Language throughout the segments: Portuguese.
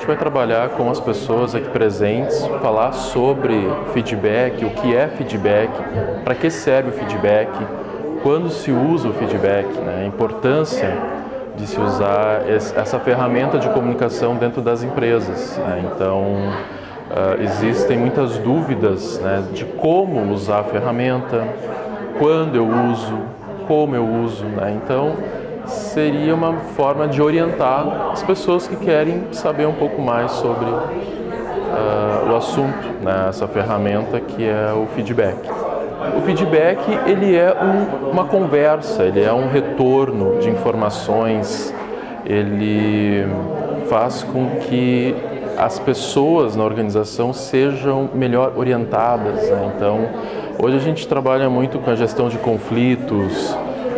gente vai trabalhar com as pessoas aqui presentes, falar sobre feedback, o que é feedback, para que serve o feedback, quando se usa o feedback, né, a importância de se usar essa ferramenta de comunicação dentro das empresas, né. Então, existem muitas dúvidas, né, de como usar a ferramenta, quando eu uso, como eu uso, né. Então, seria uma forma de orientar as pessoas que querem saber um pouco mais sobre o assunto, né, essa ferramenta que é o feedback. O feedback, ele é uma conversa, ele é um retorno de informações, ele faz com que as pessoas na organização sejam melhor orientadas, né? Então, hoje a gente trabalha muito com a gestão de conflitos,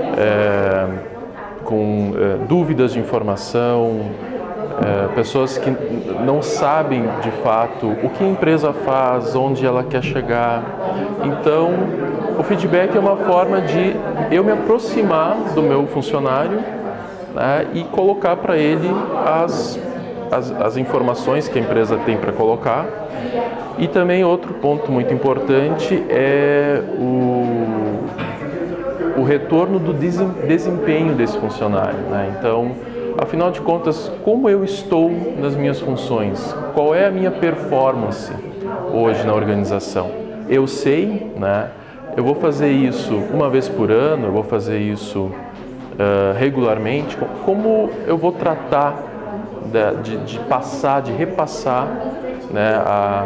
com dúvidas de informação, pessoas que não sabem de fato o que a empresa faz, onde ela quer chegar. Então, o feedback é uma forma de eu me aproximar do meu funcionário, né, e colocar para ele as informações que a empresa tem para colocar. E também outro ponto muito importante é o retorno do desempenho desse funcionário, né? Então, afinal de contas, como eu estou nas minhas funções? Qual é a minha performance hoje na organização? Eu sei, né? Eu vou fazer isso uma vez por ano, eu vou fazer isso regularmente. Como eu vou tratar de repassar, né,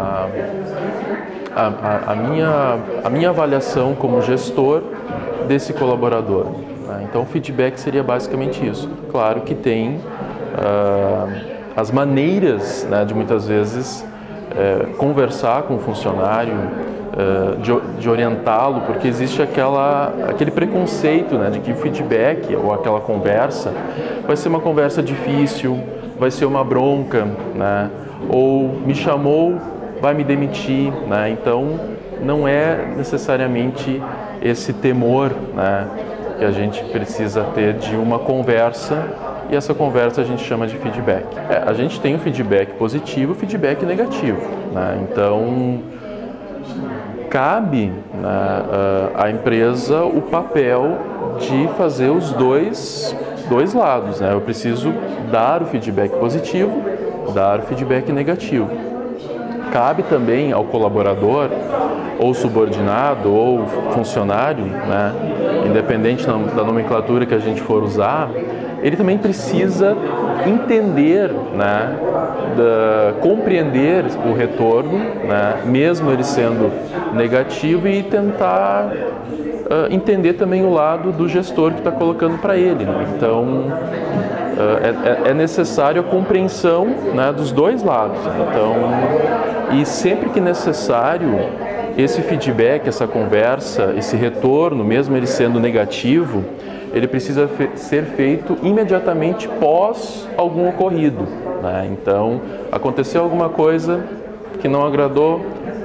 a minha avaliação como gestor desse colaborador, né? Então, o feedback seria basicamente isso. Claro que tem as maneiras, né, de muitas vezes conversar com o funcionário, de orientá-lo, porque existe aquele preconceito, né, de que o feedback ou aquela conversa vai ser uma conversa difícil, vai ser uma bronca, né, ou me chamou, vai me demitir, né? Então, não é necessariamente esse temor, né, que a gente precisa ter de uma conversa, e essa conversa a gente chama de feedback. A gente tem o feedback positivo e o feedback negativo, né? Então, cabe, né, à empresa o papel de fazer os dois lados, né? Eu preciso dar o feedback positivo, dar o feedback negativo. Cabe também ao colaborador, ou subordinado, ou funcionário, né, independente da nomenclatura que a gente for usar, ele também precisa entender, né, compreender o retorno, né, mesmo ele sendo negativo, e tentar entender também o lado do gestor que está colocando para ele, né? Então, é necessário a compreensão, né, dos dois lados. Então, e sempre que necessário, esse feedback, essa conversa, esse retorno, mesmo ele sendo negativo, ele precisa ser feito imediatamente pós algum ocorrido, né? Então, aconteceu alguma coisa que não agradou,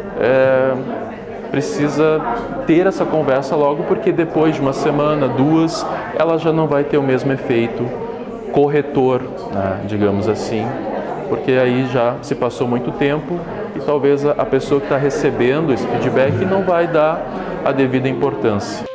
precisa ter essa conversa logo, porque depois de uma semana, duas, ela já não vai ter o mesmo efeito corretor, né, digamos assim, porque aí já se passou muito tempo e talvez a pessoa que está recebendo esse feedback não vai dar a devida importância.